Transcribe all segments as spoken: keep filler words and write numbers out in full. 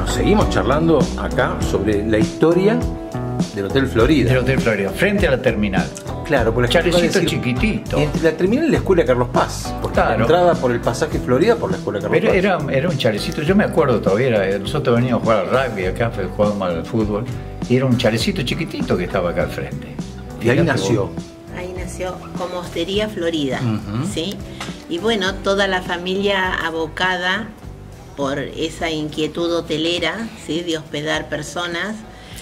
Bueno, seguimos charlando acá sobre la historia del Hotel Florida. Del Hotel Florida, frente a la terminal. Claro, por la chalecito chiquitito. Entre la terminal y la Escuela Carlos Paz. Porque claro. La entrada por el pasaje Florida por la Escuela Carlos Pero Paz. Era, era un chalecito, yo me acuerdo todavía, era, nosotros veníamos a jugar al rugby acá, jugábamos al fútbol, y era un chalecito chiquitito que estaba acá al frente. Y ahí nació. Ahí nació como Hostería Florida, uh-huh. ¿sí? Y bueno, toda la familia abocada por esa inquietud hotelera, ¿sí? De hospedar personas.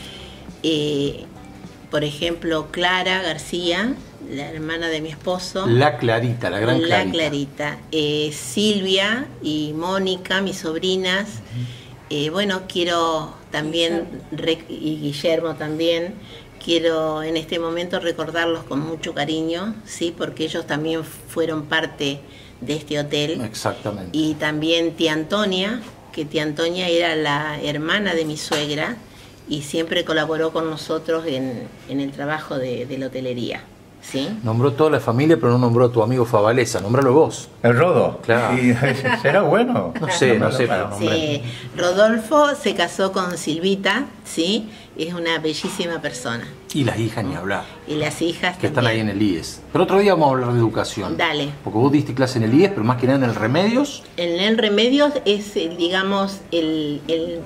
Eh, por ejemplo, Clara García, la hermana de mi esposo. La Clarita, la gran Clarita. La Clarita. Eh, Silvia y Mónica, mis sobrinas. Uh-huh. eh, bueno, quiero también, Guillermo. y Guillermo también, quiero en este momento recordarlos con mucho cariño, ¿sí? Porque ellos también fueron parte de este hotel. Exactamente. Y también tía Antonia, que tía Antonia era la hermana de mi suegra y siempre colaboró con nosotros en, en el trabajo de, de la hotelería. ¿Sí? Nombró toda la familia, pero no nombró a tu amigo Favalesa, nombralo vos. El Rodo. Claro. Y, ¿será bueno? No sé, no, no sé. Pero sí. Rodolfo se casó con Silvita, ¿sí? Es una bellísima persona. Y las hijas ni hablar. Y las hijas que también. Están ahí en el I E S. Pero otro día vamos a hablar de educación. Dale. Porque vos diste clase en el I E S, pero más que nada en el Remedios. En el Remedios es, digamos, el... el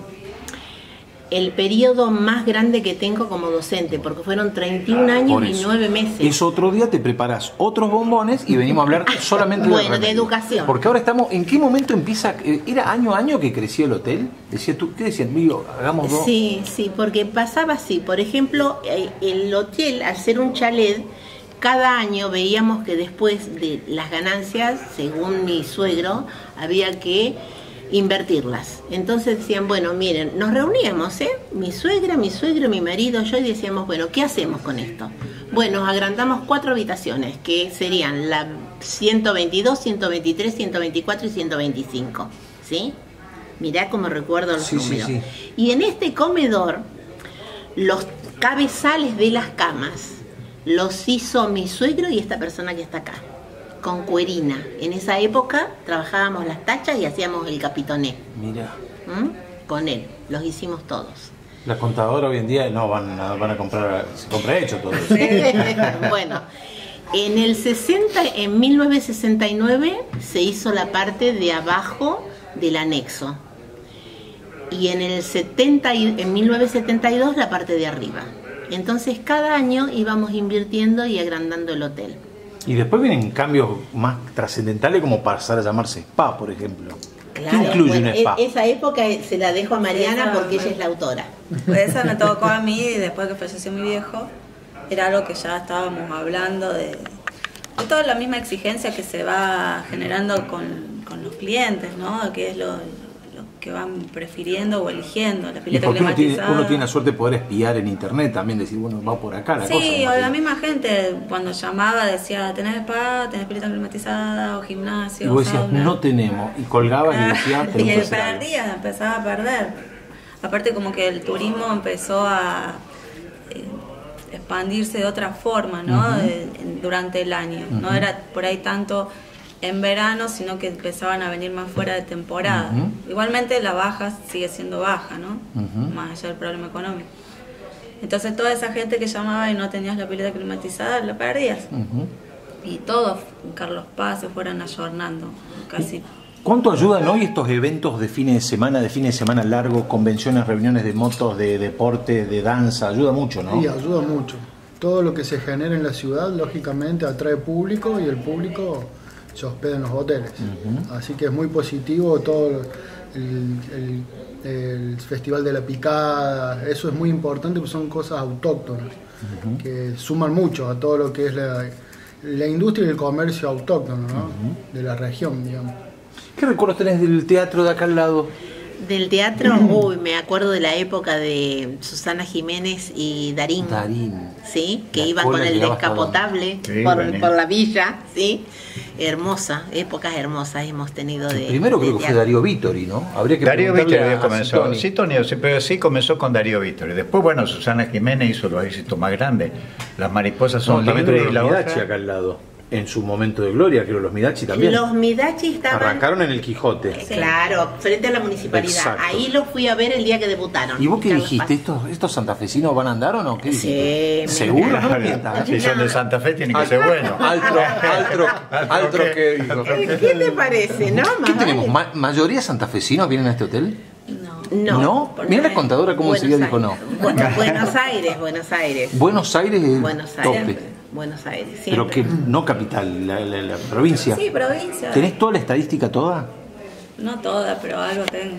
el periodo más grande que tengo como docente, porque fueron treinta y un años y nueve meses. Eso otro día te preparas otros bombones y venimos a hablar solamente bueno, de, de educación. Porque ahora estamos, ¿en qué momento empieza? ¿Era año a año que crecía el hotel? Decía tú, ¿qué decían? Digo, hagamos dos. Sí, sí, porque pasaba así. Por ejemplo, el hotel, al ser un chalet, cada año veíamos que después de las ganancias, según mi suegro, había que invertirlas. Entonces decían, bueno, miren, nos reuníamos, ¿eh? Mi suegra, mi suegro, mi marido, yo, y decíamos, bueno, ¿qué hacemos con esto? Bueno, agrandamos cuatro habitaciones, que serían la ciento veintidós, ciento veintitrés, ciento veinticuatro y ciento veinticinco, ¿sí? Mirá cómo recuerdo los sí, números. Sí, sí. Y en este comedor, los cabezales de las camas los hizo mi suegro y esta persona que está acá, con cuerina. En esa época trabajábamos las tachas y hacíamos el capitoné. Mira. ¿Mm? Con él, los hicimos todos. La contadora hoy en día no van a, van a comprar, se compra hecho todo eso. Bueno, en el sesenta, en mil novecientos sesenta y nueve se hizo la parte de abajo del anexo. Y en el setenta, en mil novecientos setenta y dos la parte de arriba. Entonces cada año íbamos invirtiendo y agrandando el hotel. Y después vienen cambios más trascendentales como pasar a llamarse spa, por ejemplo. Claro, ¿Qué incluye bueno, un spa? Esa época se la dejo a Mariana esa, porque ella es la autora. Pues esa me tocó a mí después que falleció mi viejo. Era algo que ya estábamos hablando de, de toda la misma exigencia que se va generando con, con los clientes, ¿no? Que es lo, lo que van prefiriendo o eligiendo, la pileta y porque uno tiene, climatizada. uno tiene la suerte de poder espiar en internet también, decir, bueno, va por acá la sí, cosa. Sí, o la misma gente cuando llamaba decía, ¿tenés spa, tenés pileta climatizada o gimnasio? Y vos decías, sauna? No tenemos. Y colgaba y decía, y él perdía, empezaba a perder. Aparte como que el turismo empezó a eh, expandirse de otra forma, ¿no? Uh-huh. de, durante el año. Uh-huh. No era por ahí tanto en verano, sino que empezaban a venir más fuera de temporada. Uh-huh. Igualmente la baja sigue siendo baja, ¿no? Uh-huh. Más allá del problema económico. Entonces toda esa gente que llamaba y no tenías la pileta climatizada, la perdías. Uh-huh. Y todos en Carlos Paz se fueron ayornando, casi. ¿Cuánto ayudan hoy estos eventos de fines de semana, de fines de semana largos, convenciones, reuniones de motos, de deporte, de danza? Ayuda mucho, ¿no? Sí, ayuda mucho. Todo lo que se genera en la ciudad, lógicamente, atrae público y el público se hospeda en los hoteles. Uh-huh. Así que es muy positivo todo el, el, el Festival de la Picada. Eso es muy importante porque son cosas autóctonas, uh-huh, que suman mucho a todo lo que es la, la industria y el comercio autóctono, ¿no? Uh-huh. De la región, digamos. ¿Qué recuerdos tenés del teatro de acá al lado? Del teatro, mm. uy, me acuerdo de la época de Susana Jiménez y Darín. Darín. Sí, que la iban con el descapotable sí, por, por la villa, sí. Hermosa, épocas hermosas hemos tenido de. Primero de creo que fue Darío Vittori, ¿no? Habría que Darío Vittori comenzó. Sí, Tony, pero sí comenzó con Darío Vittori. Después, bueno, Susana Jiménez hizo los éxitos más grandes. Las mariposas son no, libres y la otra. Acá al lado. en su momento de gloria, creo, los Midachi también. Los Midachi estaban... Arrancaron en el Quijote. Sí. Claro, frente a la municipalidad. Exacto. Ahí los fui a ver el día que debutaron. ¿Y vos qué Carlos dijiste? Paz. ¿Estos, ¿Estos santafesinos van a andar o no? ¿Qué Sí, dijiste? me ¿Seguro? encanta. No mientas. Si son de Santa Fe, tiene que ser bueno. Altro, altro, altro que dijo. ¿Qué te parece, no? ¿Qué Más tenemos? vale. Ma ¿Mayoría santafesinos vienen a este hotel? No. No. ¿No? porque- Mira la contadora cómo Buenos enseguida dijo Aires. no. Bueno, Buenos Aires, Buenos Aires. Buenos Aires es Buenos tope. Aires. Buenos Aires, Pero siempre. que no capital, la, la- la provincia. Sí, provincia. ¿Tenés toda la estadística toda? No toda, pero algo tengo.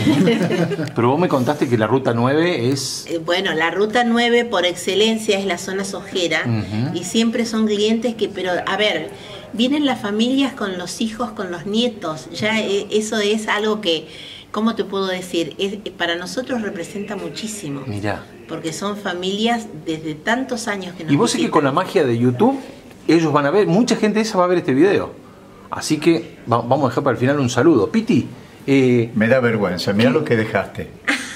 Pero vos me contaste que la ruta nueve es... Eh, Bueno, la ruta nueve por excelencia es la zona sojera Ujú. y siempre son clientes que, pero a ver, vienen las familias con los hijos, con los nietos, ya eh, eso es algo que, ¿cómo te puedo decir? Es, para nosotros representa muchísimo, Mirá. porque son familias desde tantos años que nos Y vos sé que visitan. con la magia de YouTube, ellos van a ver, mucha gente esa va a ver este video. Así que va- vamos a dejar para el final un saludo. Piti, eh, Me da vergüenza, mirá lo que dejaste.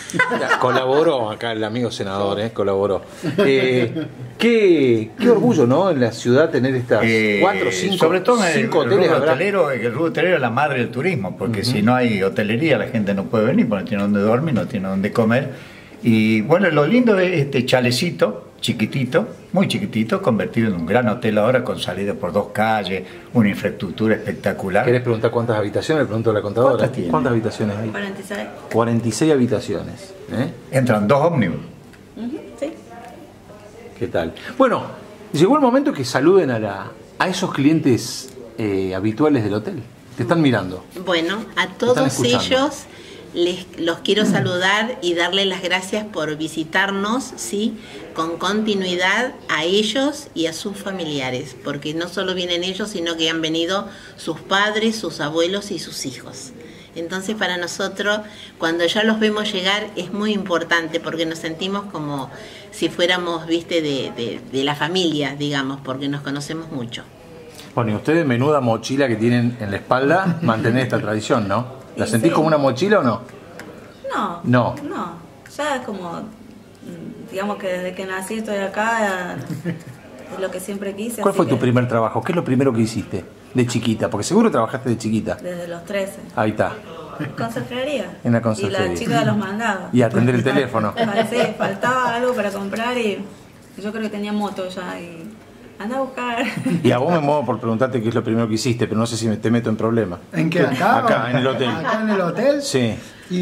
colaboró acá el amigo senador, eh, colaboró. Eh, qué, qué orgullo, ¿no? En la ciudad tener estas Eh, cuatro, cinco, sobre todo en el, cinco el hoteles. rubro habrá. hotelero, el rubro hotelero es la madre del turismo, porque si no hay hotelería la gente no puede venir, porque no tiene dónde dormir, no tiene dónde comer. Y bueno, lo lindo es este chalecito, chiquitito, muy chiquitito, convertido en un gran hotel ahora con salida por dos calles, una infraestructura espectacular. ¿Querés preguntar cuántas habitaciones? Le pregunto a la contadora. ¿Cuántas tiene? ¿Cuántas habitaciones hay? cuarenta y seis. cuarenta y seis habitaciones. ¿eh? Entran dos ómnibus. Ujú, sí. ¿Qué tal? Bueno, llegó el momento que saluden a, la, a esos clientes eh, habituales del hotel. Te están mirando. Bueno, a están todos escuchando. ellos les, los quiero saludar y darles las gracias por visitarnos, ¿sí? Con continuidad a ellos y a sus familiares, porque no solo vienen ellos, sino que han venido sus padres, sus abuelos y sus hijos. Entonces para nosotros, cuando ya los vemos llegar, es muy importante porque nos sentimos como si fuéramos, viste, de, de, de la familia, digamos, porque nos conocemos mucho. Bueno, y ustedes, menuda mochila que tienen en la espalda, mantener esta tradición, ¿no? ¿La Y sentís sí. como una mochila o no? No. No. No. Ya es como, mm, digamos que desde que nací estoy acá, es lo que siempre quise. ¿Cuál así fue tu que primer trabajo? ¿Qué es lo primero que hiciste de chiquita? Porque seguro trabajaste de chiquita. Desde los trece. Ahí está. Conserjería. En la conserjería. Y la chica de los mandados. Y atender el teléfono. Sí, faltaba algo para comprar y yo creo que tenía moto ya y anda a buscar. Y a vos me muevo por preguntarte qué es lo primero que hiciste, pero no sé si me- te meto en problemas. ¿En qué? ¿Acá? Acá, en el hotel. Acá en el hotel. Sí.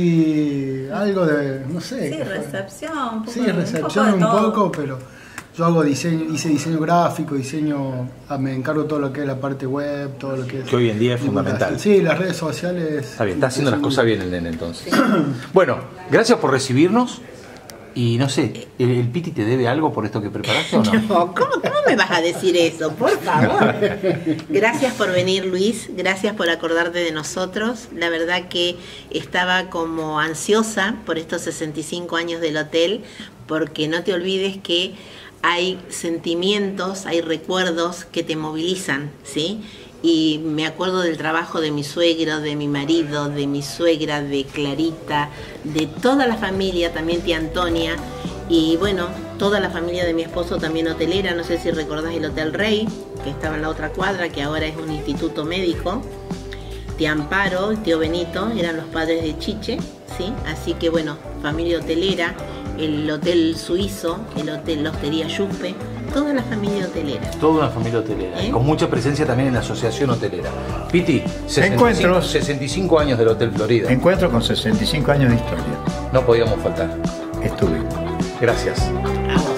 Y algo de, no sé. Sí, qué fue. recepción. Un poco, Sí, de- recepción un un poco, de todo. poco, pero yo hago diseño, hice diseño gráfico, diseño, ah, me encargo todo lo que es la parte web, todo lo que es... Que hoy en día es divulgación. fundamental. Sí, las redes sociales... Está bien, está haciendo las cosas bien el nene entonces. Bueno, gracias por recibirnos. Y no sé, ¿el, el Piti te debe algo por esto que preparaste o no? No, ¿cómo, ¿cómo me vas a decir eso? Por favor. Gracias por venir, Luis. Gracias por acordarte de nosotros. La verdad que estaba como ansiosa por estos sesenta y cinco años del hotel, porque no te olvides que hay sentimientos, hay recuerdos que te movilizan, ¿sí? Y me acuerdo del trabajo de mi suegro, de mi marido, de mi suegra, de Clarita, de toda la familia, también tía Antonia, y bueno, toda la familia de mi esposo también hotelera. No sé si recordás el Hotel Rey, que estaba en la otra cuadra, que ahora es un instituto médico. Tía Amparo, el tío Benito, eran los padres de Chiche, ¿sí? Así que bueno, familia hotelera, el Hotel Suizo, el Hotel la Hostería Yupe, toda la familia hotelera. Toda una familia hotelera. ¿Eh? Y con mucha presencia también en la asociación hotelera. Piti, sesenta y cinco, Encuentros. sesenta y cinco años del Hotel Florida. Encuentro con sesenta y cinco años de historia. No podíamos faltar. Estuve. Gracias. A vos.